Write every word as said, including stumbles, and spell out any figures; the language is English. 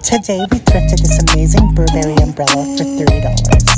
Today we thrifted this amazing Burberry umbrella for thirty dollars.